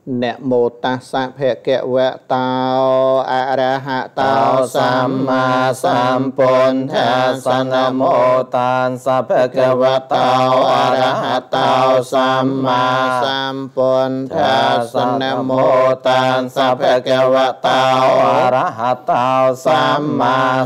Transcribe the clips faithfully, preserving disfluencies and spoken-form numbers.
Nẹ mô ta sa phẹ kẹ vẹ tao a ra hạ tao samma sambuddhassa Nam mô ta sa phẹ kẹ vẹ tao a ra hạ tao samma sambuddhassa Nam mô ta sa phẹ kẹ vẹ tao a ra hạ tao samma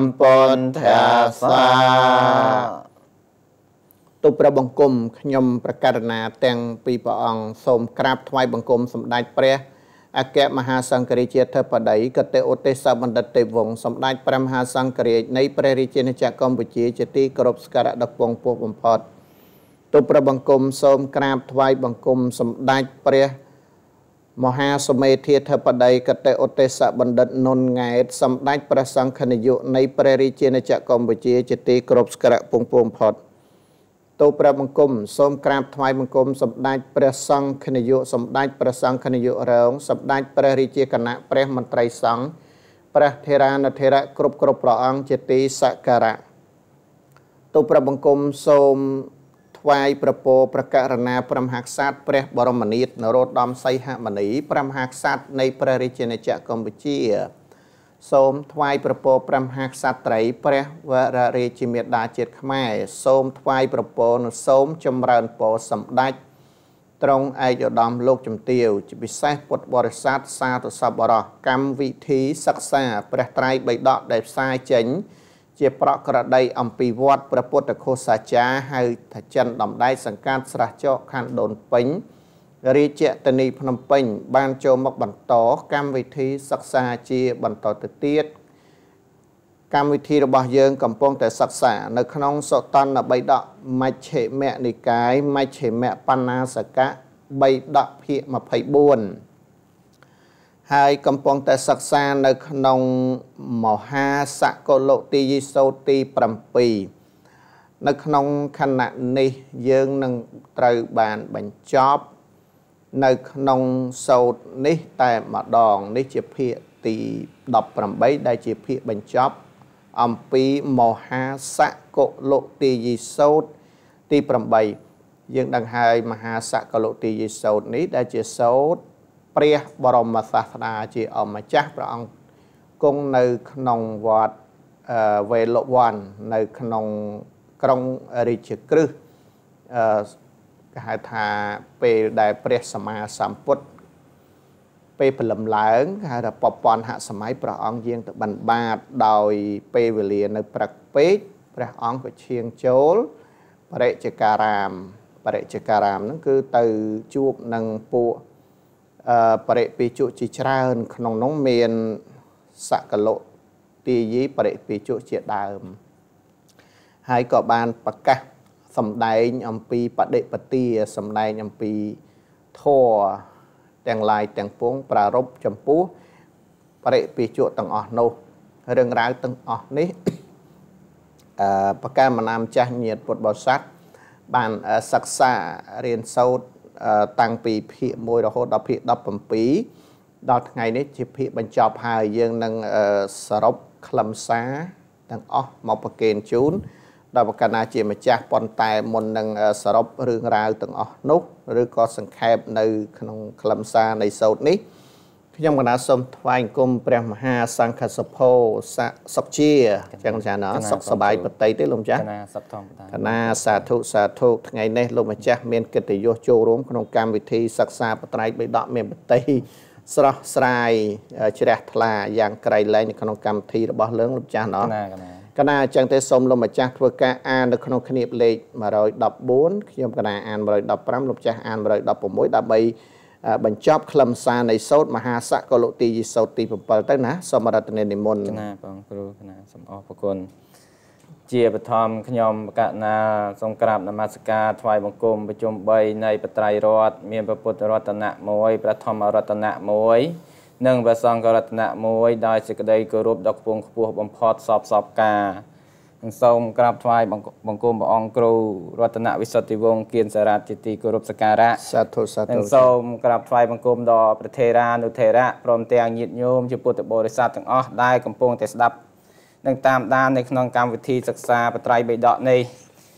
sambuddhassaตุประบังคมขยมประการนาแต่งปีปองสมกราบถวายบังคมสมได้เปรียอาแกมหาสังกฤษเทพไดกเตโอเตสบันดเตวงสมได้พระมหาสังกฤษในประริจินจากกัมพูชีจติกรบสการะดปงพวกบพอดตุประบังคมสมกราบถวายบังคมสมได้เปรียมหาสมัยเทพไดกเตโอเตสบันดนนไงสมได้ประสังคณิยุในประริจินจากกัมพูชีจติกรบสการะปงพวกพอดตุประบังคมสมกราบถวายบังคมสมได้ประสังคณิยุสมได้ประสังคณิยุเริงสมได้ประริจิคณะประมันไตรสังประเทรานเทระกรุบกรุบพระองค์เจติสักการะตุประบังคมสมถวายประโปประการณาพระมหากษัตริย์ประบรมนิตรนโรดมไซหมณีพระมหากษัตริย์ในประริจินจากกัมพูชีสมถวายประโปพระมหากษัตริย์ไตรประวรเรจิเมดาเจ็ดขมายสมถวายประโปนสมจำเริญโปสมดัจตรงไอยดอมโลกจำเตียวจะพิเศษปดบริษัทซาตุสับบรกรรมวิธีศักษาประไตรใบดอกได้สายเจ๋งเจ็บประกระไดอัมปีวัดประพุทธโคสาจาให้ถัจันดำได้สังการสระเจาะขันโดนปิงริเจตนีพนมปิงบานโจมกบันโตกรรมวิธีศักษาเจียบันโตตเตียดกรรมวิธีระบายเยิงกำปองแต่ศักษาในขนมสตันใบดอกไม่เฉแม่นิกายไม่เฉแม่ปันนาสกะใบดอกเพียมาไพบุญให้กำปองแต่ศักษาในขนมมหาสักโกโลตียิโซตีปรัมปีในขนมขณะนี้เยิงนังตรบานบัญจอบในขนมโซนี้แต่มาดองนี้จะเพียตีดับปรัมใบได้จะเพียบัญจอบอัมปีมหาสักโกโลตียิโซตีปรัมใบยังดังให้มหาสักโกโลตียิโซนี้ได้จะโซเปรียบรมศาสนาจีออกมาจากพระองค์กงในขนมวัดเวลวันในขนมกรงริจกฤษหายทาเปได้เปรียสมาสัมพุทธเปผลำหลังหายปปอนหาสมัยพระองค์ยังตะบันบาดโดยเปเวลีในประเปกพระองค์ก็เชียงโจลปริจการามปริจการามนั่นคือตือจูบนังปูปริปิจุจิตราขนมน้องเมียนสักโลตียีปริปิจุเจียดามให้ก่อบานปากกะสำได้ยำปีปะเดปะตีสำได้ยำปีท่อแต่งลายแต่งพวงปรารบจำปูปริปิจุตังอโนเรื่องราวตังอนี้ปากกามานำจักเนียดบทบทสักบานศักษาเรียนโซดตั้งปีเพียมวยเราโหดเราเพียดับปีปีดอกไงนี้จะเพียบรรจบหายยังนังสรบคลำซาดังอ๋อมาประเกณฑ์จูนดาวประกันอาเจียมาจากปอนไตมนนังสรบเรื่องราวตั้งอ๋อนุกหรือก็สังเกตในขนมคลำซาในโซนนี้ยังคณะสมทวายกรมเปรมหาสังคสโพสักเชียจังจ้าเนาะสักสบายปฏิได้ลงจ้าคณะสาธุสาธุไงเนี่ยลงมาจากเมียนกิติโยโจรวมขนมกรรมวิธีศักษาปฏิไปดอกเมียนปฏิสระสายเฉลี่ยทลาอย่างไกลเลยในขนมกรรมทีระบอบเลื้องลงจ้าเนาะคณะจังเตสมลงมาจากทัวการอ่านในขนมขณีบเล็กมาเราดับบุญขยมคณะอ่านมาเราดับพรำลงจากอ่านมาเราดับผมมวยดับใบบรรจบคลำซาในโซดมหาสักโกโลตีโซตีปปลตั้งนะสมรัตเนนิมนต์คณะปังครูคณะสมอภกุลเจียปฐมขยมกะนาทรงกราบนมัสการถวายบังคมประชุมใบในปไตรรอดเมียนพระพุทธรัตนะมวยพระธรรมรัตนะมวยหนึ่งพระสังฆรัตนะมวยได้สิกได้กรุบดอกพวงขบวบพอดสอบสอบกาทรงกราบถวายบังคมพระองค์ครูรัตนวิสุทธิวงศ์เกียรติสาราจิติกรุบสการะสาธุสาธุทรงกราบถวายบังคมดอประเทรานุเทระพร้อมเตียงยิดโยมจุปุตบริษัททั้งอ๋อได้กำปงแต่สดับดังตามด้านในขนมกรรมวิธีศึกษาปไตรใบดอกใน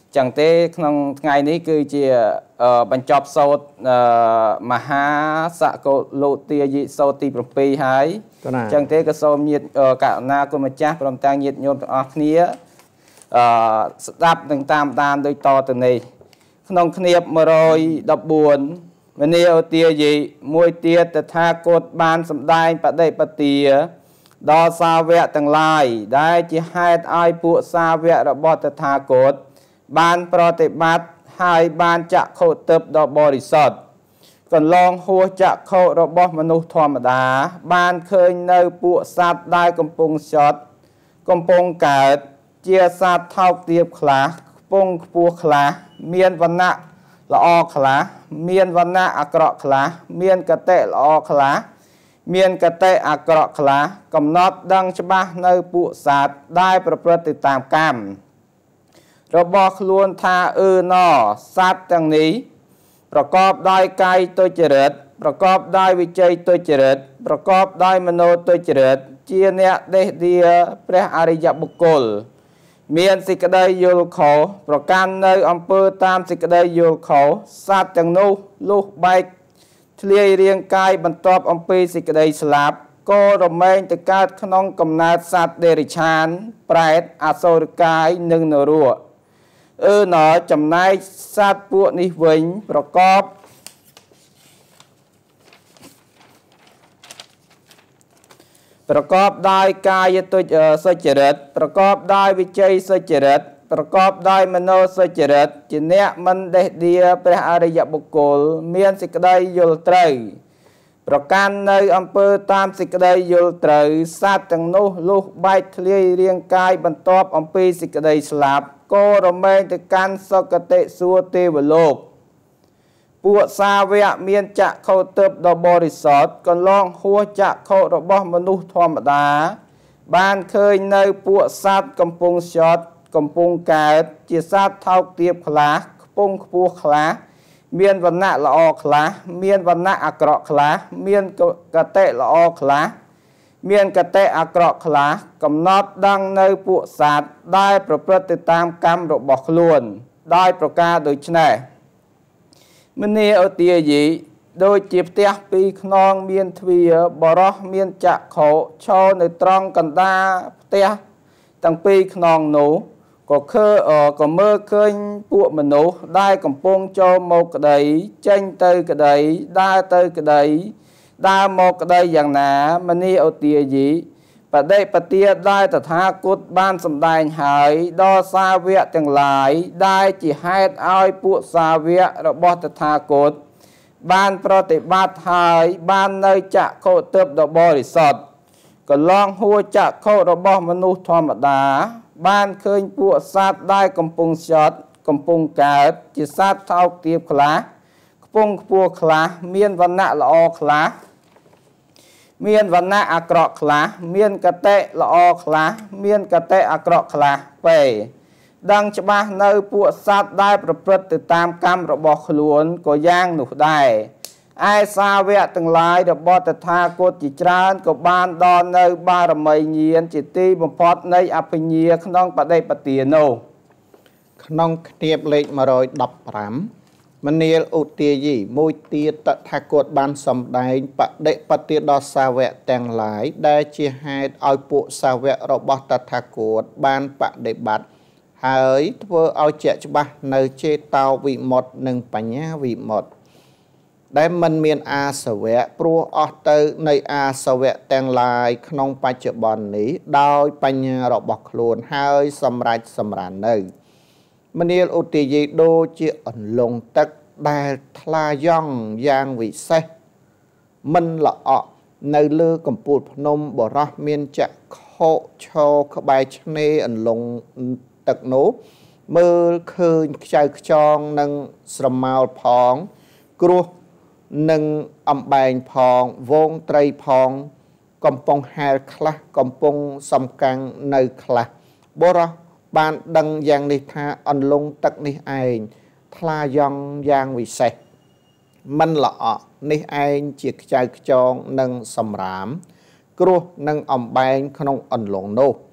chẳng thế trong ngày ní cứ chỉ bánh chọp sâu mà ha xạ cô lộ tia dị sâu tì bọc bì hái chẳng thế có sâu nhiệt cả na cô mà chắc làm tăng nhiệt nhôm ở khía đáp từng tam đàn đôi to từ này trong khía mà rồi đập buồn mà nêu tia dị môi tia tật tha cốt ban sầm đai bạc đây bạc tia đó xa vẹ từng lai đây chỉ hai ai phụ xa vẹ đã bỏ tật tha cốt ban pro tế bát hai ban chạ khổ tập đo bò rì sọt còn long hua chạ khổ đo bò mà nụ thòm đá ban khơi nơi bộ sát đai cầm pung sọt cầm pung cả chia sát thao tiệp khá pung pua khá miên văn nạ là o khá miên văn nạ ạc rọ khá miên cà tệ là o khá miên cà tệ ạc rọ khá cầm nót đăng cho ba nơi bộ sát đaiប្រព្រឹត្តទៅតាមកម្មរបស់ខ្លួនថាអឺណសត្វទាំងនេះប្រកបដោយកាយទុច្ចរិតប្រកបដោយវិជ័យទុច្ចរិតប្រកបដោយមโนទុច្ចរិតជាអ្នកដេះដៀព្រះអរិយបុគ្គលមានសេចក្តីយល់ខុសប្រកាន់នៅអំពើតាមសេចក្តីយល់ខុសសត្វទាំងនោះលុះបែកធ្លាយរាងកាយបន្ទាប់អំពីសេចក្តីស្លាប់ក៏រមែងទៅកើតក្នុងកំណើតសត្វដេរិឆានប្រែតអសុរកាយនិងនរកអឺណចំណែកសត្វពួកនេះវិញប្រកបប្រកបដោយកាយទុច្ចសុចរិតប្រកបដោយវិជ័យសុចរិតប្រកបដោយមโนសុចរិតជាអ្នកមិនដេះដៀព្រះអរិយបុគ្គលមានសេចក្តីយល់ត្រូវប្រកាន់នៅអំពើតាមសេចក្តីយល់ត្រូវសត្វទាំងនោះលុះបែកធ្លាយរាងកាយបន្ទាប់អំពីសេចក្តីស្លាប់ក៏រមែងទៅកាន់សុគតិសួគ៌ទេវលោកពួកសាវកមានចក្ខុទិព្វដ៏បរិសុទ្ធកន្លងហួសចក្ខុរបស់មនុស្សធម្មតាបានឃើញនៅពួកសត្វកំពុងស្យត់កំពុងកើតជាសត្វថោកទាបខ្លះខ្ពង់ខ្ពស់ខ្លះមានវណ្ណៈល្អខ្លះមានវណ្ណៈអាក្រក់ខ្លះមានកតេល្អខ្លះមានកតេអាក្រក់ខ្លះកំណត់ដឹងនៅពួកសត្វដែលប្រព្រឹត្តទៅតាមកម្មរបស់ខ្លួនដោយប្រការដូចនេះមនីឧទាយីដូចជាផ្ទះពីរខ្នងមានទ្វារបរោះមានចក្ខុឈរនៅត្រង់កណ្ដាលផ្ទះទាំងពីរខ្នងនោះក៏ឃើញក៏មើលឃើញពួកមនុស្សដែលកំពុងចូលមកក្តីចេញទៅក្តីដើរទៅក្តីដើរមកក្តីយ៉ាងណាមនីឧទាយីបដិបទាដែលតថាគតបានសម្ដែងហើយដល់សាវកទាំងឡាយដែលជាហេតុឲ្យពួកសាវករបស់តថាគតបានប្រតិបត្តិហើយបាននៅចក្ខុទិព្វដ៏បរិសុទ្ធកន្លងហួចក្ខុរបស់មនុស្សធម្មតាបានឃើញពួកសត្វដែលកំពុងស្យត់កំពុងកើតជាសត្វថោកទាបខ្លះខ្ពង់ខ្ពស់ខ្លះមានវណ្ណៈល្អខ្លះមានវណ្ណៈអាក្រក់ខ្លះមានកតេល្អខ្លះមានកតេអាក្រក់ខ្លះពេដឹងច្បាស់នៅពួកសត្វដែលប្រព្រឹត្តទៅតាមកម្មរបស់ខ្លួនក៏យ៉ាងនោះដែរឯសាវកទាំងឡាយរបស់តថាគតជាច្រើនក៏បានដល់នៅបារមីញាណជាទីបំផុតនៃអភិញ្ញាក្នុងបដិបទានោះក្នុងគៀបលេខmột trăm mười lămមនាលឧទាយីមួយទៀតតថាគតបានសម្ដែងបដិបទាដល់សាវកទាំងឡាយដែលជាហេតុឲ្យពួកសាវករបស់តថាគតបានបដិបត្តិហើយធ្វើឲ្យជាក់ច្បាស់នៅចេតោវិមុតតិនិងបញ្ញាវិមុតតិដែលមិនមានអាសវៈព្រោះអស់ទៅនៃអាសវៈទាំងឡាយក្នុងបច្ចុប្បន្ននេះដោយបញ្ញារបស់ខ្លួនហើយសម្រេចសម្រាននៅមនាលឧទាយីដូចជាអន្លង់ទឹកដែលថ្លាយ៉ង់យ៉ាងវិសេសមិនល្អក់នៅលើកំពូលភ្នំបរោះមានចក្ខុឈរក្បែរឆ្នេរអន្លង់ទឹកនោះមើលឃើញខ្ចៅខ្ចងនិងស្រមោលផងគ្រោះនិងអំបែងផងវងត្រីផងកំពុងហែលខ្លះកំពុងសំកាំងនៅខ្លះបរោះបានដឹងយ៉ាងនេះថាអន្លង់ទឹកនេះឯងថ្លាយ៉ង់យ៉ាងវិសេសមិនល្អក់នេះឯងជាខ្ចៅខ្ចងនិងសម្រាមគ្រោះនិងអំបែងក្នុងអន្លង់នោះ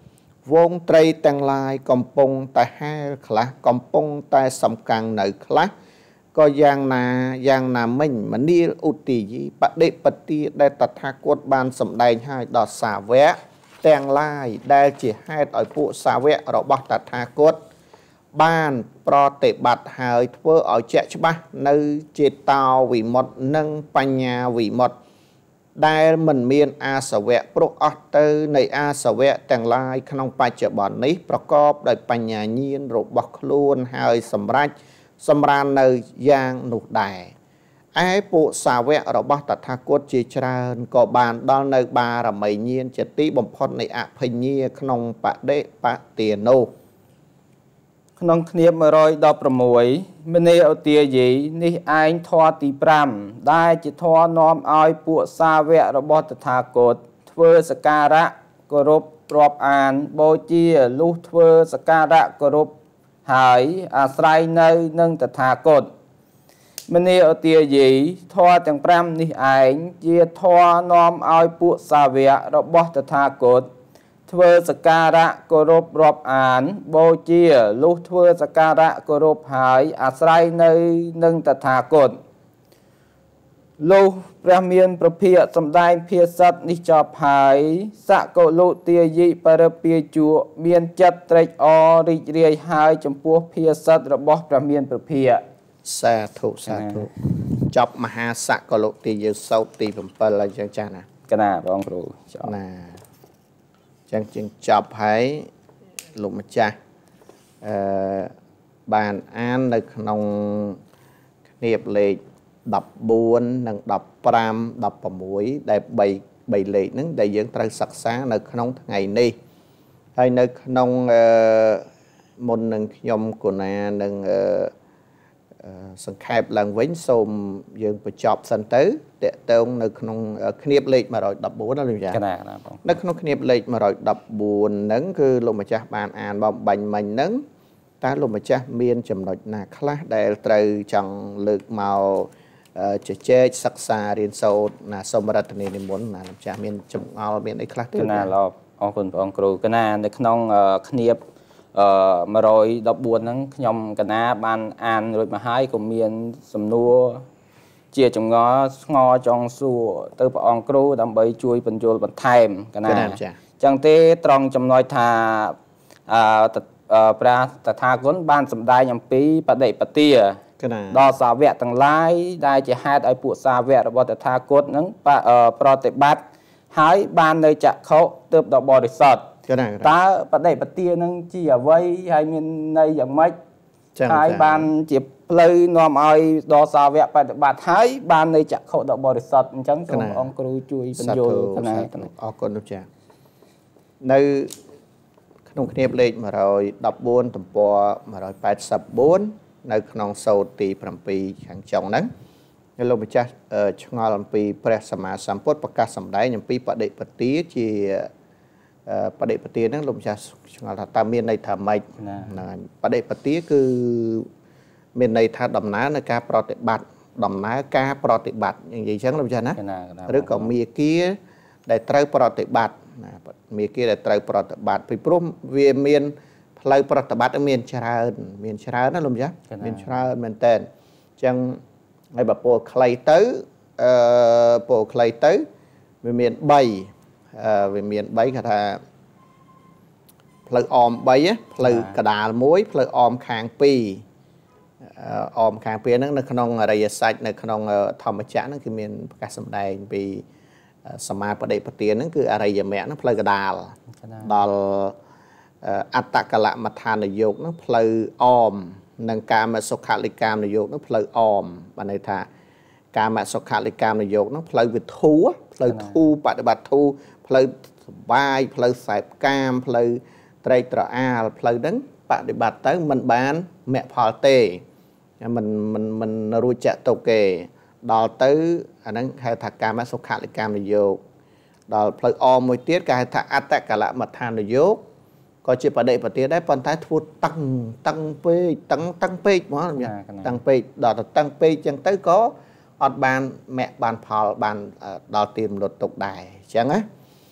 វងត្រីទាំងឡាយកំពុងតែហែលខ្លះកំពុងតែសំកាំងនៅខ្លះក៏យ៉ាងណាយ៉ាងណាមិញមនាលឧទាយីបដិបទាដែលតថាគតបានសម្ដែងឲ្យដល់សាវកទាំងឡាយដែលជាហេតុឲ្យពួកសាវករបស់តថាគតបានប្រតិបត្តិហើយធ្វើឲ្យជាក់ច្បាស់នៅចេតោវិមុតនិង បញ្ញាវិមុតដែលមិនមានអាសវៈព្រោះអស់ទៅនៃអាសវៈទាំងឡាយក្នុងបច្ចុប្បន្ននេះប្រកបដោយបញ្ញាញាណរបស់ខ្លួនហើយសម្រេចសម្រាននៅយ៉ាងនោះដែរឯពួកសាវករបស់តថាគតជាច្រើនក៏បានដល់នៅបារមីញាណជាទីបំផុតនៃអភិញ្ញាក្នុងបដិបទានោះក្នុងគៀបmột trăm mười sáuមនីឧទាយីនេះឯងធម៌ទី5ដែលជាធម៌នាំឲ្យពួកសាវករបស់តថាគតធ្វើសក្ការៈគោរពរាប់អានបូជាលុះធ្វើសក្ការៈគោរពហើយអាស្រ័យនៅនឹងតថាគតមនីឧទាយីធម៌ទាំង5នេះឯងជាធម៌នាំឲ្យពួកសាវករបស់តថាគតធ្វើសក្ការៈគោរពរាប់អានបូជាលុះធ្វើសក្ការៈគោរពហើយអាស្រ័យនៅនឹងតថាគតលុះព្រះមានប្រភិយសម្ដែងភាសិតនេះចប់ហើយសកលុទាយិបរិពាជុមានចិត្តត្រេកអររីករាយហើយចំពោះភាសិតរបស់ព្រះមានប្រភិយសាធុសាធុចប់មហាសកលុទាយិសោតទី7ហើយចឹងចាស់ណាកណាបងគ្រូចប់ណាចឹងជាងចប់ហើយលោកម្ចាស់អឺបានអាននៅក្នុងគៀបលេខដប់បួននិងដប់ប្រាំ ដប់ប្រាំដែល3 3លេខហ្នឹងដែលយើងត្រូវសិក្សានៅក្នុងថ្ងៃនេះហើយនៅក្នុងអឺមុននឹងខ្ញុំកូណានឹងអឺសង្ខេបឡើងវិញសូមយើងបញ្ចប់សិនទៅតកតងនៅក្នុងគៀបលេខmột trăm mười bốnណាលោកចា៎នៅក្នុងគៀបលេខmột trăm mười bốnហ្នឹងគឺលោកម្ចាស់បានអានបំបាញ់មិញហ្នឹងតើលោកម្ចាស់មានចំណុចណាខ្លះដែលត្រូវចង់លើកមកជជែកសិក្សារៀនសូត្រណាសូមរតនានិមន្តណាលោកម្ចាស់មានចម្ងល់មានអីខ្លះទេកណាលោកអរគុណព្រះអង្គគ្រូកណានៅក្នុងគៀបអឺmột trăm mười bốnហ្នឹងខ្ញុំកណាបានអានរួចមកហើយក៏មានសំណួរជាចម្ងល់ស្ងចង់សួរទៅព្រះអង្គគ្រូដើម្បីជួយបញ្យល់បន្ថែមកណាអញ្ចឹងទេត្រង់ចំណុចថាអឺព្រះតថាគតបានសម្ដែងអំពីបដិបទាដល់សាវកទាំងឡាយដែលជាហេតុឲ្យពួកសាវករបស់តថាគតហ្នឹងប្រតិបត្តិហើយបាននៅចក្ខុទើបដល់បរិសុទ្ធតើបដិបទានឹងជាអ្វីហើយមានន័យយ៉ាងម៉េចហើយបានជាផ្លូវនាំឲ្យដល់សាវកបដិបត្តិហើយបាននៅចក្ខុដល់បរិសុទ្ធអញ្ចឹងសូមអង្គគ្រូជួយបញ្យល់កណាអរគុណលោកចា៎នៅក្នុងគៀបលេខmột trăm mười bốnទំព័រmột trăm tám mươi tưនៅក្នុងសូត្រទី7ខាងចុងហ្នឹងលោកម្ចាស់ឆ្ងល់អំពីព្រះសម្មាសម្ពុទ្ធប្រកាសសម្ដែងអំពីបដិបទាជាបដិបទាហ្នឹងលោកម្ចាស់ឆ្ងល់ថាតើមានន័យថាម៉េចហ្នឹងបដិបទាគឺមានន័យថាដំណើរនៃការប្រតិបត្តិដំណើរការប្រតិបត្តិនិយាយអញ្ចឹងលោកម្ចាស់ណាឬក៏មាគាដែលត្រូវប្រតិបត្តិណាមាគាដែលត្រូវប្រតិបត្តិពីព្រោះវាមានផ្លូវប្រតិបត្តិមានច្រើនមានច្រើនណាលោកម្ចាស់មានច្រើនមែនតើអញ្ចឹងហើយបើពោលខ្លីទៅអឺពោលខ្លីទៅវាមាន3អឺវាមាន3គេថាផ្លូវអម3ផ្លូវកដាល1ផ្លូវអមខាង2អមខាង2ហ្នឹងនៅក្នុងអរិយសច្ចនៅក្នុងធម្មចក្រហ្នឹងគឺមានប្រកាសសម្ដែងពីសមាបដិបទាហ្នឹងគឺអរិយមគ្គហ្នឹងផ្លូវកដាលដល់អត្តកលមដ្ឋានយោគហ្នឹងផ្លូវអមនិងកាមសុខលិកាមនយោគហ្នឹងផ្លូវអមបានន័យថាកាមសុខលិកាមនយោគហ្នឹងផ្លូវវិធូផ្លូវធូបដិបត្តិធូផ្លូវសបាយផ្លូវសែបកាមផ្លូវត្រេកត្រអាលផ្លូវហ្នឹងបដិបត្តិទៅមិនបានមគ្គផលទេមិនមិនមិនរួចចាក់ទុកទេដល់ទៅអាហ្នឹងហៅថាកាមសុខលិកាមនយោគដល់ផ្លូវអមមួយទៀតគេហៅថាអត្តកលមដ្ឋាននយោគក៏ជាបដិបទាដែរប៉ុន្តែធ្វើតឹងតឹងពេកតឹងតឹងពេកហ្មងតឹងពេកដល់ទៅតឹងពេកចឹងទៅក៏អត់បានមគ្គបានផលបានដល់ទីរំលត់ទុកដែរអញ្ចឹងណា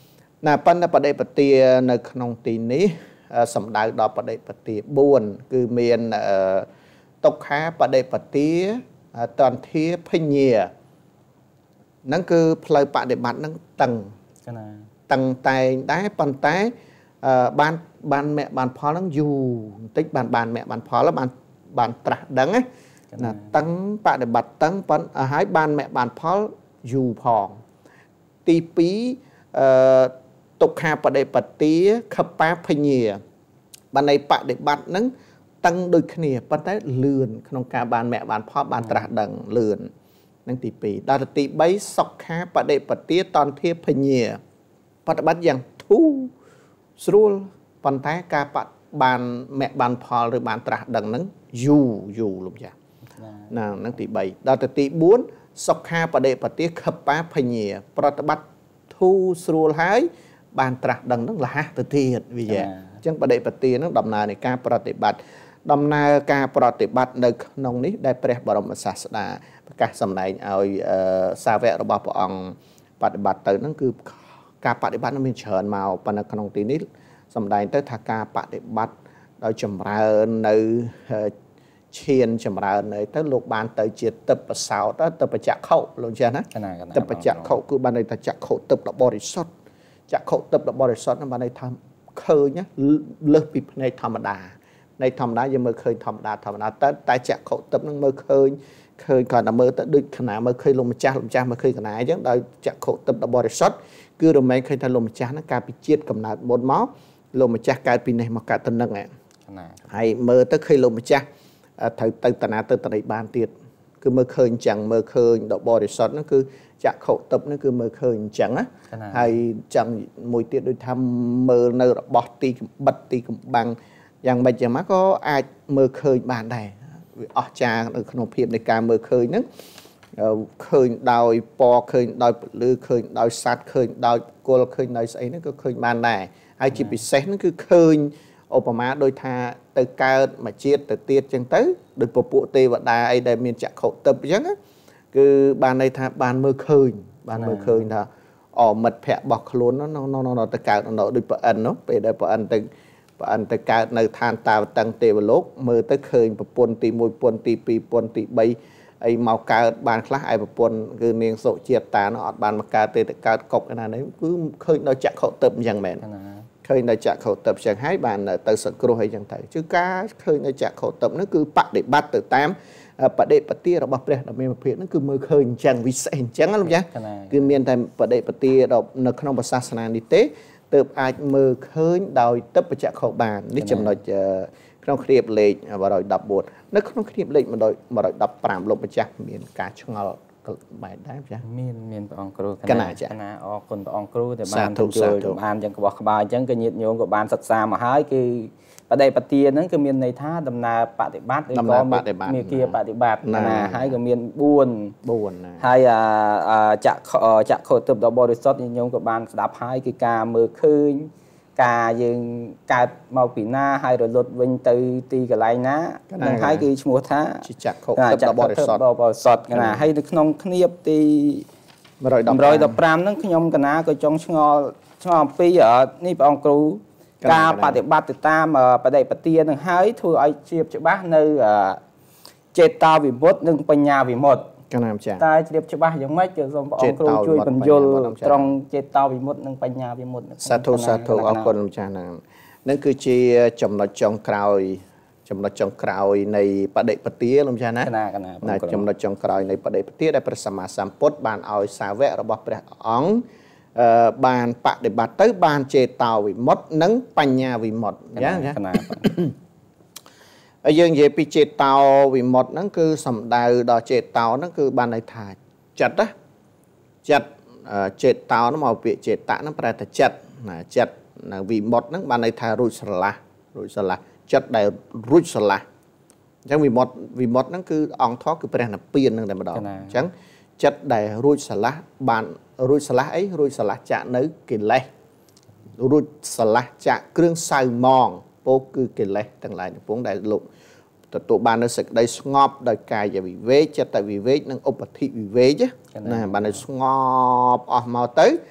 ណាប៉ុន្តែបដិបទានៅក្នុងទីនេះសំដៅដល់បដិបទាbốnគឺមានតុក្ខាបដិបទាតន្ធាភញ្ញាហ្នឹងគឺផ្លូវបដិបត្តិហ្នឹងតឹងណាតឹងតែងដែរប៉ុន្តែបានបានមគ្គបានផលហ្នឹងយូរបន្តិចបានបានមគ្គបានផលបានបានត្រាស់ដឹងណាតឹងបដិបត្តិតឹងប៉ុន្តែហើយបានមគ្គបានផលយូរផងទីពីរអឺទុក្ខាបដិបទាខបាភញ្ញាបាននៃបដិបត្តិហ្នឹងតឹងដូចគ្នាប៉ុន្តែលឿនក្នុងការបានមគ្គបានផលបានត្រាស់ដឹងលឿននឹងទីពីរដល់ទៅទីបីសុខាបដិបទាតន្ធាភញ្ញាបដិបត្តិយ៉ាងធូរស្រួលប៉ុន្តែការបបានមគ្គបានផលឬបានត្រាស់ដឹងហ្នឹងយូរយូរលោកចាស់ណានឹងទីបីដល់ទៅទីបួនសុខាបដិបទាខបាភញ្ញាប្រតិបត្តិធូរស្រួលហើយបានត្រាស់ដឹងហ្នឹងលះទៅទៀតវាអញ្ចឹងបដិបទាហ្នឹងដំណើរនៃការប្រតិបត្តិដំណើរការប្រតិបត្តិនៅក្នុងនេះដែលព្រះបរមសាស្តាប្រកាសសម្ដែងឲ្យសាវករបស់ព្រះអង្គបដិបត្តិទៅហ្នឹងគឺការបដិបត្តិនឹងមានច្រើនមកប៉ុន្តែក្នុងទីនេះសម្ដែងទៅថាការបដិបត្តិដោយចម្រើននៅឈានចម្រើននៅទៅលោកបានទៅជាទឹកបសោតទៅបច្ចៈខុលោកចាស់ណាទឹកបច្ចៈខុគឺបានន័យថាចក្ខុទឹកដ៏បរិសុទ្ធចក្ខុទឹកដ៏បរិសុទ្ធហ្នឹងបានន័យថាឃើញលើសពីភ្នែកធម្មតានៃធម្មតាយើងមើលឃើញធម្មតាធម្មតាតែតែចក្ខុទឹកហ្នឹងមើលឃើញឃើញគាត់តែមើលទៅដូចខណៈមើលឃើញលោកម្ចាស់លោកម្ចាស់មើលឃើញកណាអញ្ចឹងដោយចក្ខុទឹកដ៏បរិសុទ្ធគឺរមែងឃើញថាលោកម្ចាស់ហ្នឹងកាលពីជាតិកំណើតមុនមកលោកម្ចាស់កើតពីនេះមកកើតទៅនឹងណាហើយមើលទៅឃើញលោកម្ចាស់ត្រូវទៅតាណាទៅតរីបានទៀតគឺមើលឃើញអញ្ចឹងមើលឃើញដ៏បរិសុទ្ធហ្នឹងគឺចក្ខុទឹកហ្នឹងគឺមើលឃើញអញ្ចឹងណាហើយចឹងមួយទៀតដូចថាមើលនៅរបស់ទីកំបិតទីកំបាំងយ៉ាងម៉េចយ៉ាងម៉េចក៏អាចមើលឃើញបានដែរវាអស្ចារ្យនៅក្នុងភាពនៃការមើលឃើញហ្នឹងឃើញដោយពណ៌ឃើញដោយពលឺឃើញដោយសត្វឃើញដោយគល់ឃើញដោយស្អីហ្នឹងក៏ឃើញបានដែរហើយជាពិសេសហ្នឹងគឺឃើញឧបមាដូចថាទៅកើតមួយជាតិទៅទៀតអញ្ចឹងទៅដោយពពួកទេវតាអីដែលមានចក្ខុទិព្វអញ្ចឹងគឺបានន័យថាបានមើលឃើញបានមើលឃើញថាអមិត្តភ័ក្តិរបស់ខ្លួននោះទៅកើតនៅដូចប្រអិននោះពេលដែលប្រអិនទៅប្រអិនទៅកើតនៅឋានតាវតឹងទេវលោកមើលទៅឃើញប្រពន្ធទីមួយប្រពន្ធទីពីរប្រពន្ធទីបីអីមកកើតបានខ្លះឯប្រពន្ធគឺនាងសុជាតានោះអត់បានមកកើតទេទៅកើតកុកណានេះគឺឃើញដល់ចក្ខុទិព្វអញ្ចឹងមែនឃើញដល់ចក្ខុទិព្វអញ្ចឹងហើយបានទៅសង្គ្រោះអីចឹងទៅគឺការឃើញដល់ចក្ខុទិព្វនោះគឺបដិបត្តិទៅតាមបដិបទារបស់ព្រះដ៏មានពភៈហ្នឹងគឺមើលឃើញអញ្ចឹងវិសេសអញ្ចឹងលោកចាស់គឺមានតែបដិបទានៅក្នុងសាសនានេះទេទើបអាចមើលឃើញដោយទិព្វចក្ខុបាននេះចំណុចក្នុងគ្រាបលេខmột trăm mười bốnនៅក្នុងគ្រាបលេខmột trăm mười lămលោកម្ចាស់មានការឆ្ងល់បែបដែរចាមានមានព្រះអង្គគ្រូកណាកណាអរគុណព្រះអង្គគ្រូដែលបានជួយចំអានយ៉ាងក្បោះក្បាយអញ្ចឹងក៏ញាតិញោមក៏បានសិក្សាមកហើយគឺបដិបទាហ្នឹងគឺមានន័យថាដំណើរបដិបត្តិឬក៏មេគាបដិបត្តិណាហើយក៏មាន4 4ណាហើយអាចក្ខចក្ខុទិព្វដ៏បរិសុទ្ធញាតិញោមក៏បានស្ដាប់ហើយគឺការមើលឃើញការយើងកើតមកពីណាហើយរលត់វិញទៅទីកន្លែងណាហ្នឹងហើយគឺឈ្មោះថាចក្ខុទិព្វដ៏បរិសុទ្ធបរិសុទ្ធណាហើយនៅក្នុងឃ្នាបទីmột trăm mười lămហ្នឹងខ្ញុំកណាក៏ចង់ឆ្ងល់ឆ្ងល់អំពីនេះព្រះអង្គគ្រូការបដិបត្តិទៅតាមបដិបទានឹងហើយធ្វើឲ្យជ្រាបច្បាស់នៅចេតាវិមុតនិងបញ្ញាវិមុតកណាម្ចាស់តែជ្រាបច្បាស់យ៉ាងម៉េចគឺសូមព្រះអង្គគ្រូជួយបញ្យល់ត្រង់ចេតាវិមុតនិងបញ្ញាវិមុតសាធុសាធុអរគុណម្ចាស់ហ្នឹងនឹងគឺជាចំណុចចុងក្រោយចំណុចចុងក្រោយនៃបដិបទាលោកម្ចាស់ណាណាចំណុចចុងក្រោយនៃបដិបទាដែលព្រះសម្មាសម្ពុទ្ធបានឲ្យសាវករបស់ព្រះអង្គបានបដិបត្តិទៅបានចេតោវិមុតต์និងបញ្ញាវិមុតต์អញ្ចឹងណាហើយយើងនិយាយពីចេតោវិមុតต์ហ្នឹងគឺសំដៅដល់ចេតោហ្នឹងគឺបានន័យថាចិត្តណាចិត្តចេតោហ្នឹងមកពាក្យចេតៈហ្នឹងប្រែថាចិត្តណាចិត្តនៅវិមុតต์ហ្នឹងបានន័យថារួចស្រឡះរួចស្រឡះចិត្តដែលរួចស្រឡះអញ្ចឹងវិមុតต์វិមុតต์ហ្នឹងគឺអង្គធម៌គឺព្រះនិព្វានហ្នឹងតែម្ដងអញ្ចឹងចិត្តដែលរួចស្រឡះបានរួចស្រឡះអីរួចស្រឡះចាក់នៅកិលេសរួចស្រឡះចាក់គ្រឿងសៅមងពោលគឺកិលេសទាំងឡាយទាំងពួងដែលលោកទទួលបាននៅសេចក្តីស្ងប់ដោយកាយវិវេកចិត្តវិវេកនិងឧបធិវិវេកណាបានស្ងប់អស់មកទៅ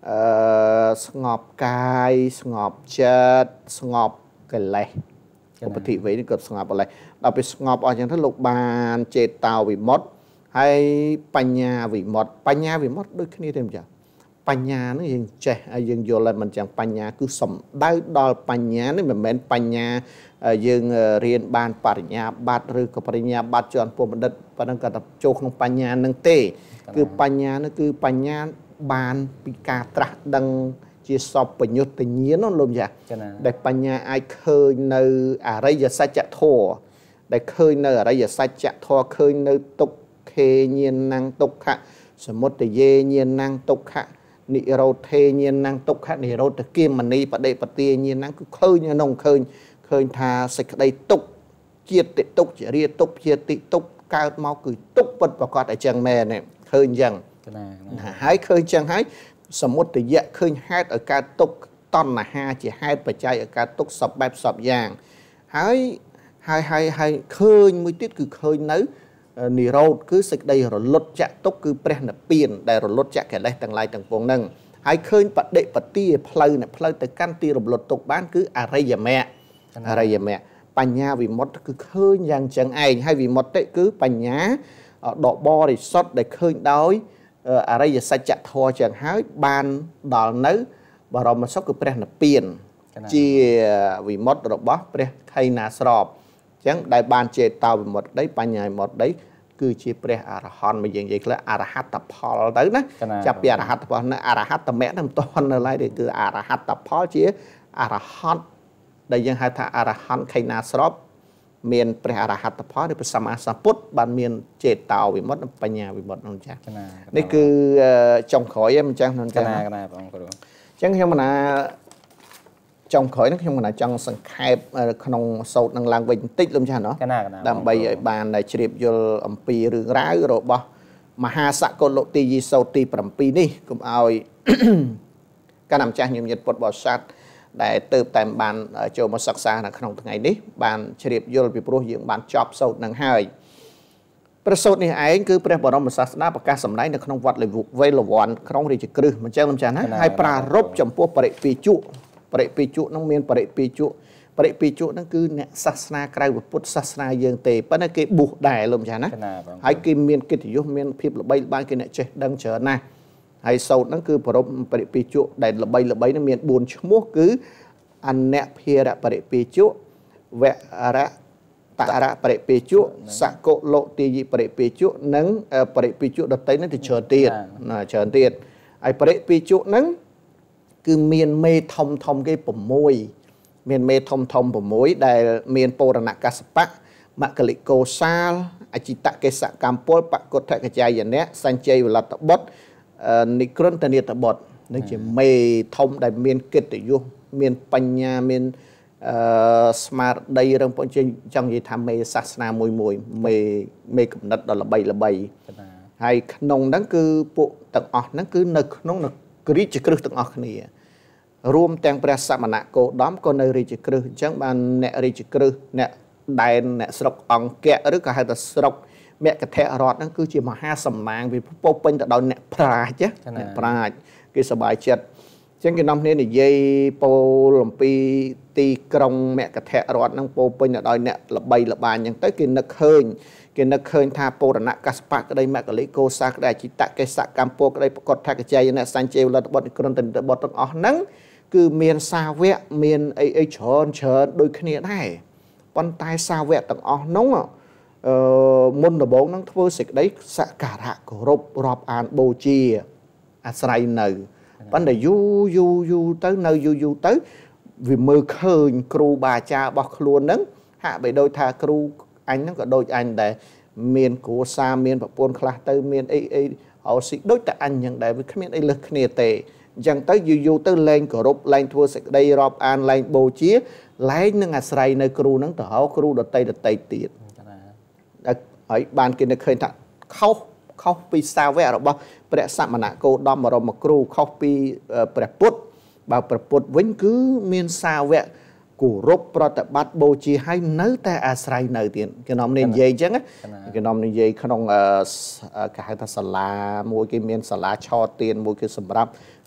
ស្ងប់កាយស្ងប់ចិត្តស្ងប់កិលេសឧបតិវេនេះក៏ស្ងប់កិលេសដល់ពេលស្ងប់អស់ចឹងទៅលោកបានចេតោវិមុតហើយបញ្ញាវិមុតបញ្ញាវិមុតដូចគ្នាទេម្ចាស់បញ្ញានេះយើងចេះហើយយើងយល់ហើយមិនចឹងបញ្ញាគឺសំដៅដល់បញ្ញានេះមិនមែនបញ្ញាយើងរៀនបានបរិញ្ញាបត្រឬក៏បរិញ្ញាបត្រជាន់ពុទ្ធបណ្ឌិតប៉ុណ្ណឹងក៏ទៅចូលក្នុងបញ្ញានឹងទេគឺបញ្ញានោះគឺបញ្ញាបានពីការត្រាស់ដឹងជាសពបញ្ញត្តិញ្ញាណលោកចាដែលបញ្ញាអាចឃើញនៅអរិយសច្ចធម៌ដែលឃើញនៅអរិយសច្ចធម៌ឃើញនៅទុក្ខេញាណងទុក្ខសមុទយេញាណងទុក្ខនិរោធេញាណងទុក្ខនិរោធគាមនីបដិបទាញាណងគឺឃើញក្នុងឃើញឃើញថាសេចក្តីទុក្ខជាតិទុក្ខជារាទុក្ខជាតិទុក្ខកើតមកគឺទុក្ខពិតប្រកបអញ្ចឹងមែនឃើញអញ្ចឹងហើយឃើញអញ្ចឹងហើយសមុទយៈឃើញហេតុឲ្យកើតទុក្ខតណ្ហាជាហេតុបច្ច័យឲ្យកើតទុក្ខសពបែបសពយ៉ាងហើយហើយហើយហើយឃើញមួយទៀតគឺឃើញនៅនិរោធគឺសេចក្តីរលត់ចាក់ទុក្ខគឺព្រះនិព្វានដែលរលត់ចាក់កិលេសទាំងឡាយទាំងពួងហ្នឹងហើយឃើញបដិបទាផ្លូវនៃផ្លូវទៅកាន់ទីរំលត់ទុក្ខបានគឺអរិយមគ្គអរិយមគ្គបញ្ញាវិមុតគឺឃើញយ៉ាងចឹងឯងហើយវិមុតតិគឺបញ្ញាដកបរិសុទ្ធដែលឃើញដោយអរិយសច្ចធម៌ចឹងហើយបានដល់នៅបរមសុខគឺព្រះនិព្វានជាវិមុតរបស់ព្រះខៃណាស្របអញ្ចឹងដែលបានចេតោវិមុតដីបញ្ញាវិមុតដីគឺជាព្រះអរហន្តមកយើងនិយាយខ្លះអរហត្តផលទៅណាចាប់ពីអរហត្តផលនៅអរហត្តមគ្គនឹងមិនទាន់នៅឡើយទេគឺអរហត្តផលជាអរហន្តដែលយើងហៅថាអរហន្តខៃណាស្របមានព្រះអរហត្តផលឬព្រះសម្មាសម្ពុទ្ធបានមានចេតោវិមុតនិងបញ្ញាវិមុតនោះចា៎នេះគឺចុងក្រោយហ្នឹងចា៎នោះចា៎កណាបងគ្រូអញ្ចឹងខ្ញុំណាចុងក្រោយហ្នឹងខ្ញុំណាចង់សង្ខេបក្នុងសូត្រនឹងឡើងវិញបន្តិចលោកចា៎ណោះដើម្បីឲ្យបានជ្រាបយល់អំពីរឿងរ៉ាវរបស់មហាសកលទីយីសូត្រទី7នេះកុំឲ្យកណ្ដាម្ចាស់ញញឹតពុទ្ធបរិស័ទដែលទៅតែបានចូលមកសិក្សានៅក្នុងថ្ងៃនេះបានជ្រាបយល់ពីព្រោះយើងបានចប់សូត្រនឹងហើយព្រះសូត្រនេះឯងគឺព្រះបរមសាស្តាប្រកាសសម្ដែងនៅក្នុងវត្តវេលវ័នក្នុងរាជក្រឹសមិនចឹងមិនចាស់ណាហើយប្រារព្ធចំពោះបរិពាជុបរិពាជុនឹងមានបរិពាជុបរិពាជុនឹងគឺអ្នកសាសនាក្រៅពុទ្ធសាសនាយើងទេប៉ុន្តែគេប៊ូសដែរលោកចាស់ណាហើយគេមានកិត្តិយសមានភាពល្បីល្បាញគេអ្នកចេះដឹងច្រើនណាស់ហើយសូត្រហ្នឹងគឺប្រពបរិពាជុដែលល្បីល្បីហ្នឹងមានបួនឈ្មោះគឺអនភារបរិពាជុវរៈតរៈបរិពាជុសកុលោទាយិបរិពាជុនិងបរិពាជុដតីហ្នឹងទៅច្រើនទៀតណាច្រើនទៀតហើយបរិពាជុហ្នឹងគឺមានមេធំធំគេ6មានមេធំធំ6ដែលមានពរណកសបៈមកលិកោសាលអចិតកេសកម្មពលបកុដ្ឋកជាយនៈសញ្ជ័យវលតបុត្រនិក្រន្តនិតបុត្រនឹងជាមេធំដែលមានកិត្តិយសមានបញ្ញាមានអឺស្មារតីរឹងប៉ុនជាចង់និយាយថាមេសាសនាមួយមួយមេមេកំណត់ដ៏ល្បីល្បីហើយក្នុងហ្នឹងគឺពួកទាំងអស់ហ្នឹងគឺនៅក្នុងរាជក្រឹសទាំងអស់គ្នារួមទាំងព្រះសមណគោតមក៏នៅរាជក្រឹសអញ្ចឹងបានអ្នករាជក្រឹសអ្នកដែនអ្នកស្រុកអង្គៈឬក៏ហៅថាស្រុកមគ្គធរដ្ឋហ្នឹងគឺជាមហាសំណាងវាពោពេញទៅដោយអ្នកប្រាជ្ញអ្នកប្រាជ្ញគេសប្បាយចិត្តអញ្ចឹងគេនាំគ្នានិយាយពោលអំពីទីក្រុងមគ្គធរដ្ឋហ្នឹងពោពេញទៅដោយអ្នកល្បីល្បាញអញ្ចឹងទៅគេនឹកឃើញគេនឹកឃើញថាពរណកសបៈក្តីមគ្គលិកោសាក្តីអចិតកេសកម្មពលក្តីប្រកបថកជាយនៈសញ្ជេវលតបុត្រក្រន្តនិតបុត្រទាំងអស់ហ្នឹងគឺមានសាវកមានអីអីច្រើនច្រើនដូចគ្នាដែរប៉ុន្តែសាវកទាំងអស់ហ្នឹងអឺមុនដំបូងហ្នឹងធ្វើសេចក្តីសក្ការៈគោរពរាប់អានបូជាអាស្រ័យនៅប៉ុន្តែយូរយូរយូរទៅនៅយូរយូរទៅវាមើលឃើញគ្រូបាអាចារ្យរបស់ខ្លួនហ្នឹងហាក់បីដូចថាគ្រូអញហ្នឹងក៏ដូចអញដែរមានគ្រួសារមានប្រពន្ធខ្លះទៅមានអីអីអោស៊ីដូចតែអញអញ្ចឹងដែរវាគ្មានអីលើសគ្នាទេអញ្ចឹងទៅយូរយូរទៅលែងគោរពលែងធ្វើសេចក្តីរាប់អានលែងបូជាលែងនឹងអាស្រ័យនៅគ្រូហ្នឹងទៅហៅគ្រូដតីដតីទៀតហើយបានគេនឹកឃើញថាខុសខុសពីសាវករបស់ព្រះសមណគោតមបរមគ្រូខុសពីព្រះពុទ្ធបើព្រះពុទ្ធវិញគឺមានសាវកគោរពប្រតិបត្តិបូជាឲ្យនៅតែអាស្រ័យនៅទៀតគេនាំនេះនិយាយអញ្ចឹងគេនាំនិយាយក្នុងគេហៅថាសាលាមួយគេមានសាលាឆទានមួយគឺសម្រាប់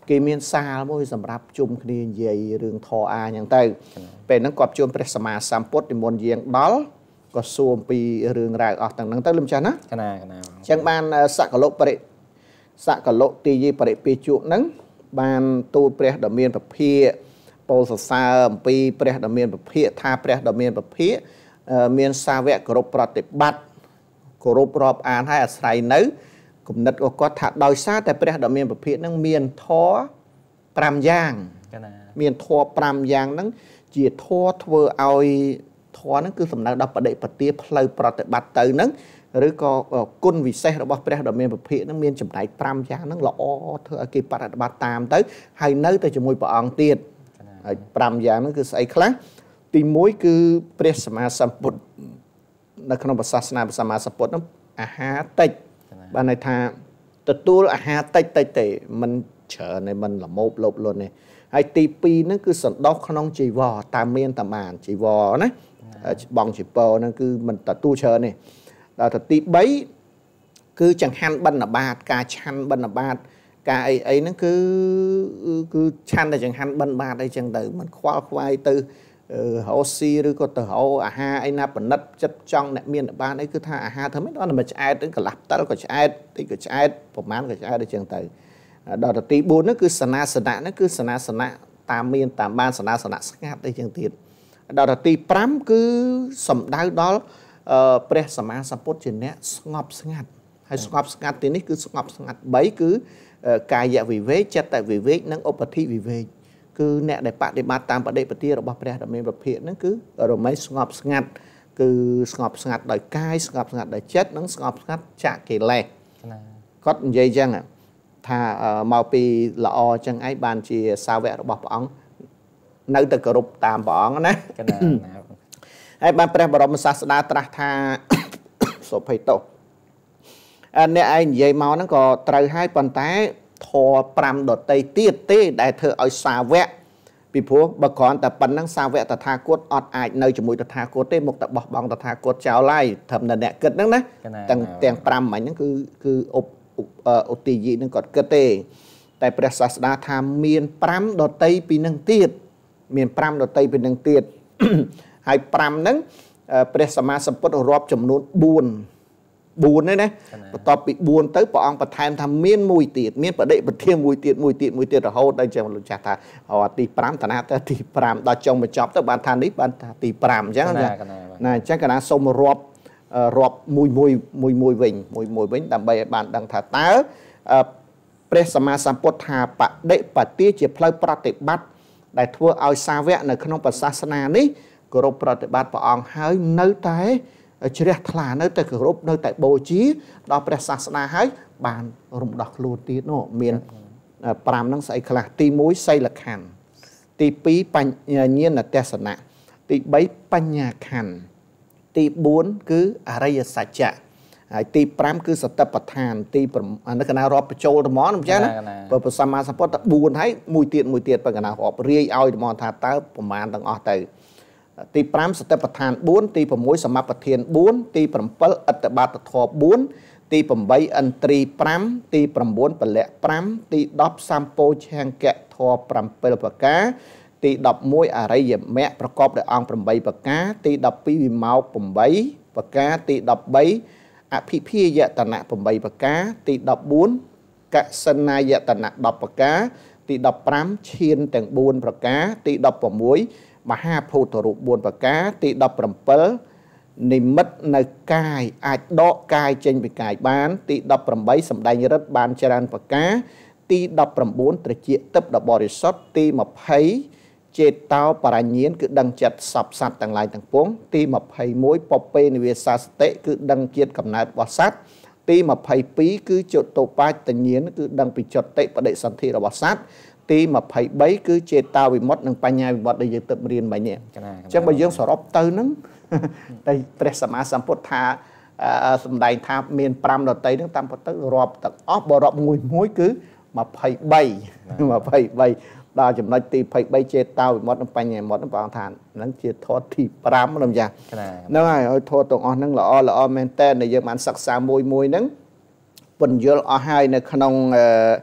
គេមានសាលមួយសម្រាប់ជុំគ្នានិយាយរឿងធរអាយ៉ាងទៅពេលហ្នឹងគាត់ជួបព្រះសម្មាសម្ពុទ្ធនិមន្តយាងដល់ក៏សួរអំពីរឿងរ៉ាវអស់ទាំងហ្នឹងទៅលំចាស់ណាកណាកណាអញ្ចឹងបានសកលុបរិសកលុទីយីបរិពេជុហ្នឹងបានទូលព្រះដ៏មានពភាពោលសរសើរអំពីព្រះដ៏មានពភាថាព្រះដ៏មានពភាមានសាវកគោរពប្រតិបត្តិគោរពរាប់អានហើយអាស្រ័យនៅគំនិតរបស់គាត់ថាដោយសារតែព្រះដ៏មានពភាហ្នឹងមានធម៌ប្រាំយ៉ាងមានធម៌ប្រាំយ៉ាងហ្នឹងជាធម៌ធ្វើឲ្យធម៌ហ្នឹងគឺសំដៅដល់បដិបទាផ្លូវប្រតិបត្តិទៅហ្នឹងឬក៏គុណវិសេសរបស់ព្រះដ៏មានពភាហ្នឹងមានចំណែកប្រាំយ៉ាងហ្នឹងល្អធ្វើឲ្យគេបប្រតិបត្តិតាមទៅហើយនៅតែជាមួយព្រះអង្គទៀតហើយប្រាំយ៉ាងហ្នឹងគឺស្អីខ្លះទីមួយគឺព្រះសម្មាសម្ពុទ្ធនៅក្នុងសាសនាព្រះសម្មាសម្ពុទ្ធហ្នឹងអាហារតិចបានន័យថាទទួលអាហារតិចតិចទេមិនច្រើនទេមិនល្មោបលោភលន់ទេហើយទីពីរហ្នឹងគឺសន្តោសក្នុងជីវរតាមមានតាមបានជីវរណាបងជីពរហ្នឹងគឺមិនទទួលច្រើនទេដល់ទៅទីបីគឺចង្ហាន់បិណ្ឌបាតការឆាន់បិណ្ឌបាតការអីអីហ្នឹងគឺគឺឆាន់តែចង្ហាន់បិណ្ឌបាតអីចឹងទៅមិនខ្វល់ខ្វាយទៅហោស៊ីឬក៏ទៅហៅអាហារអីណាបណិតចិត្តចង់អ្នកមានបានអីគឺថាអាហារធ្វើមិនដល់តែឆ្អែតទៅកន្លះផ្តិលក៏ឆ្អែតតិចក៏ឆ្អែតប្រហែលក៏ឆ្អែតអញ្ចឹងទៅដល់ទៅទីបួនហ្នឹងគឺសនាសនៈហ្នឹងគឺសនាសនៈតាមមានតាមបានសនាសនៈស្ងាត់អីចឹងទៀតដល់ទៅទីប្រាំគឺសំដៅដល់ព្រះសម្មាសម្ពុទ្ធជាអ្នកស្ងប់ស្ងាត់ហើយស្ងប់ស្ងាត់ទីនេះគឺស្ងប់ស្ងាត់បីគឺកាយវិវេកចិត្តវិវេកនិងឧបធិវិវេកគឺអ្នកដែលបដិបត្តិតាមបដិបទារបស់ព្រះដ៏មានពភាហ្នឹងគឺរមែងស្ងប់ស្ងាត់គឺស្ងប់ស្ងាត់ដោយកាយស្ងប់ស្ងាត់ដោយចិត្តនិងស្ងប់ស្ងាត់ចាកកិលេសគាត់និយាយចឹងថាមកពីល្អចឹងឯងបានជាសាវករបស់ព្រះអង្គនៅតែគោរពតាមព្រះអង្គណាហើយបានព្រះបរមសាស្តាត្រាស់ថាសុភ័យតោអ្នកឯងនិយាយមកហ្នឹងក៏ត្រូវហើយប៉ុន្តែធម៌ប្រាំដតីទៀតទេដែលធ្វើឲ្យសាវកពីព្រោះបើគ្រាន់តែប៉ុណ្ណឹងសាវកតថាគតអត់អាចនៅជាមួយតថាគតទេមកតែបោះបង់តថាគតចោលហើយត្រឹមតែអ្នកគិតហ្នឹងណាទាំងទាំងប្រាំមិញហ្នឹងគឺគឺឧបឧទាយហ្នឹងគាត់គិតទេតែព្រះសាស្តាថាមានប្រាំដតីពីនឹងទៀតមានប្រាំដតីពីនឹងទៀតហើយប្រាំហ្នឹងព្រះសម្មាសម្ពុទ្ធរាប់ចំនួនបួនបួនទេណាបន្ទាប់ពីបួនទៅព្រះអង្គបន្ថែមថាមានមួយទៀតមានបដិបទាមួយទៀតមួយទៀតមួយទៀតរហូតដល់ចឹងលោកចាស់ថាទីប្រាំតាណាទៅទីប្រាំដល់ចុងបញ្ចប់ទៅបានថានេះបានថាទីប្រាំអញ្ចឹងណាអញ្ចឹងកណាសូមរាប់រាប់មួយមួយមួយមួយវិញមួយមួយវិញដើម្បីឲ្យបានដឹងថាតើព្រះសម្មាសម្ពុទ្ធថាបដិបទាជាផ្លូវប្រតិបត្តិដែលធ្វើឲ្យសាវកនៅក្នុងព្រះសាសនានេះគោរពប្រតិបត្តិព្រះអង្គហើយនៅតែជ្រះថ្លានៅតែគោរពនៅតែបូជាដល់ព្រះសាសនាហើយបានរំដោះខ្លួនទៀតនោះមានប្រាំហ្នឹងស្អីខ្លះទីមួយសីលខណ្ឌទីពីរបញ្ញាណទេសនៈទីបីបញ្ញាខណ្ឌទីបួនគឺអរិយសច្ចៈហើយទីប្រាំគឺសតិប្បដ្ឋានទីនៅកណារាប់បញ្ចូលត្មងអញ្ចឹងណាបើព្រះសម្មាសម្ពុទ្ធតែបួនហើយមួយទៀតមួយទៀតបើកណារាប់រាយឲ្យត្មងថាតើប្រមាណទាំងអស់ទៅទីប្រាំសតិប្បដ្ឋានបួនទីប្រាំសមាប្បធានបួនទីប្រាំអត្តបាតធម៌បួនទីប្រាំឥន្ទ្រីប្រាំទីប្រាំពលៈប្រាំទីដប់សម្ពោឆង្គៈធម៌ប្រាំពីរប្រការទីដប់មួយអរិយមគ្គប្រកបដោយអង្គប្រាំបីប្រការទីដប់ពីរវិមោកប្រាំបីប្រការទីដប់បីអភិភិយតនៈប្រាំបីប្រការទីដប់បួនកសិណាយតនៈដប់ប្រការទីដប់ប្រាំឈានទាំងបួនប្រការទីដប់៦មហាភូតរូបបួនប្រការទីដប់ប្រាំនិមិត្តនៅកាយអាចដកកាយចេញពីកាយបានទីដប់ប្រាំសម្ដែងរិទ្ធបានច្រើនប្រការទីដប់ប្រាំត្រជាទឹកដ៏បរិសុទ្ធទីម្ភៃចេតោបរញ្ញាណគឺដឹងចិត្តសពសត្វទាំងឡាយទាំងពួងទីម្ភៃមួយពពេនិវាសាសតិគឺដឹងជាតិកំណើតរបស់សត្វទីម្ភៃពីរគឺចតុបាចញ្ញាណគឺដឹងពីចតិបដិសន្ធិរបស់សត្វទីម្ភៃបីគឺចេតោវិមុតនិងបញ្ញាវិមុតដែលយើងទៅរៀនមិញនេះអញ្ចឹងបើយើងសរុបទៅហ្នឹងតែព្រះសម្មាសម្ពុទ្ធថាសម្ដែងថាមានប្រាំដតីហ្នឹងតាមពិតទៅរាប់ទាំងអស់បើរាប់មួយមួយគឺម្ភៃបីម្ភៃបីដល់ចំណុចទីម្ភៃបីចេតោវិមុតនិងបញ្ញាវិមុតហ្នឹងព្រះអង្គថាហ្នឹងជាធម៌ទីប្រាំហ្នឹងចាហ្នឹងហើយឲ្យធម៌ទាំងអស់ហ្នឹងល្អល្អមែនតើដែលយើងបានសិក្សាមួយមួយហ្នឹងពន្យល់អស់ហើយនៅក្នុង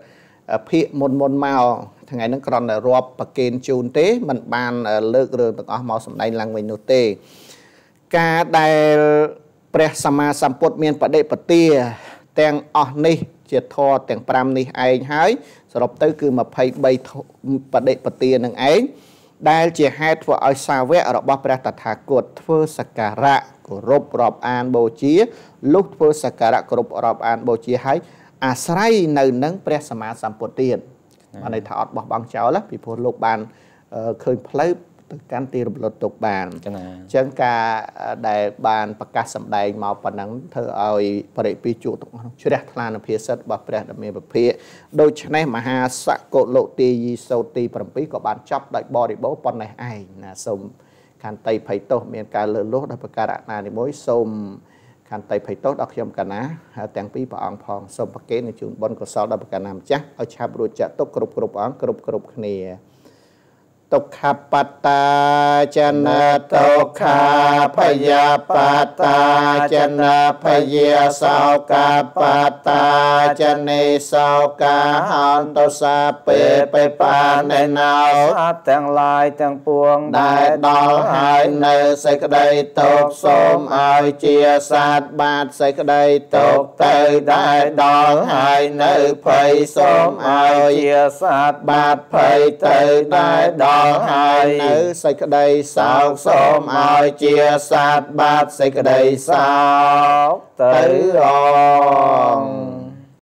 ភាកមុនមុនមកថ្ងៃហ្នឹងគ្រាន់តែរាប់ប្រកេនជូនទេមិនបានលើករឿងទាំងអស់មកសម្ដែងឡើងវិញនោះទេការដែលព្រះសម្មាសម្ពុទ្ធមានបដិបទាទាំងអស់នេះជាធម៌ទាំងប្រាំនេះឯងហើយសរុបទៅគឺម្ភៃបីបដិបទានឹងឯងដែលជាហេតុធ្វើឲ្យសាវករបស់ព្រះតថាគតធ្វើសក្ការៈគោរពរាប់អានបូជាលុះធ្វើសក្ការៈគោរពរាប់អានបូជាហើយអាស្រ័យនៅនឹងព្រះសម្មាសម្ពុទ្ធទៀតបានន័យថាអត់បោះបង់ចោលពីព្រោះលោកបានឃើញផ្លូវទៅកាន់ទីរំលត់ទុកបានអញ្ចឹងការដែលបានប្រកាសសម្ដែងមកប៉ុណ្ណឹងធ្វើឲ្យបរិពីជក់ទាំងអស់ជ្រះថ្លានុភាសិទ្ធរបស់ព្រះដ៏មានពភៈដូច្នេះមហាសកុលទាយីសោតទី7ក៏បានចប់ដោយបរិបូរណ៍ប៉ុណ្ណេះឯងណាសូមខន្តីភ័យទោសមានការលើសលួសដោយប្រការណានីមួយសូមខន្តីភ័យទោសដល់ខ្ញុំកណាទាំងពីរព្រះអង្គផងសូមប្រគេនជូនបុណ្យកុសលដល់ប្រការណាម្ចាស់ឲ្យឆាប់រួចចាក់ទុកគ្រប់គ្រប់អង្គគ្រប់គ្រប់គ្នាទុក្ខបត្តាចនទុក្ខាភយាបត្តាចនភយាសោកាបត្តាចនេសោកាហន្តសាពេបេបានេណោសត្វទាំងឡាយទាំងពួងដែលដល់ហើយនៅសេចក្តីទុក្ខសូមឲ្យជាសាទបាទសេចក្តីទុក្ខទៅដែលដល់ហើយនៅភ័យសូមឲ្យជាសាទបាទភ័យទៅដែលដល់ហើយនៅសេចក្តីសោកសូមឲ្យជាសាទបាទសេចក្តីសោកទៅអង